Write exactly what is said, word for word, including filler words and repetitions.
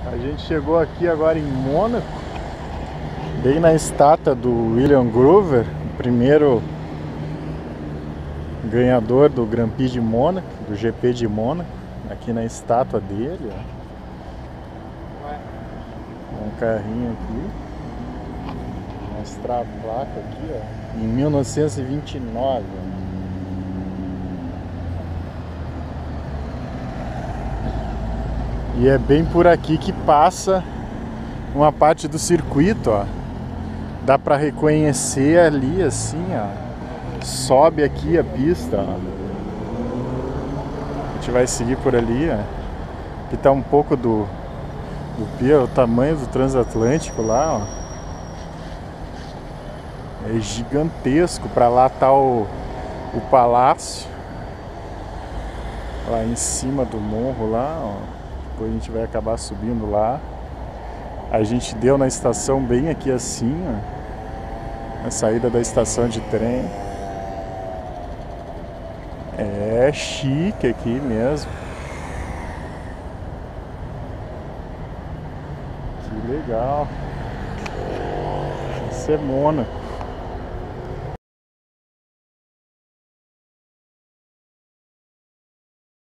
A gente chegou aqui agora em Mônaco, bem na estátua do William Grover, o primeiro ganhador do Grand Prix de Mônaco, do G P de Mônaco, aqui na estátua dele, ó. Um carrinho aqui, mostrar a placa aqui, ó, em mil novecentos e vinte e nove. E é bem por aqui que passa uma parte do circuito, ó. Dá pra reconhecer ali assim, ó. Sobe aqui a pista, ó. A gente vai seguir por ali, ó. Aqui tá um pouco do, do pier, o tamanho do transatlântico lá, ó. É gigantesco. Pra lá tá o, o palácio. Lá em cima do morro lá, ó. Depois a gente vai acabar subindo lá. A gente deu na estação bem aqui assim, ó. Na saída da estação de trem. É chique aqui mesmo. Que legal. Isso é Mônaco.